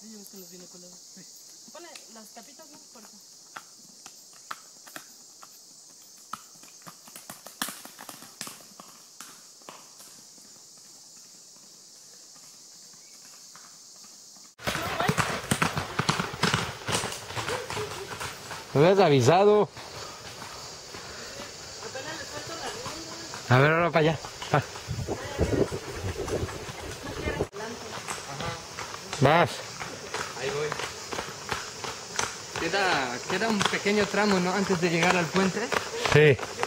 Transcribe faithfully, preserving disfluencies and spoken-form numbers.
Sí, es que los viene colado. Sí. Ponle las tapitas, ¿no? Por eso. Me hubieras avisado. A ver, ahora para allá. Va. Vas. Ahí voy. Queda, queda un pequeño tramo, ¿no? Antes de llegar al puente. Sí.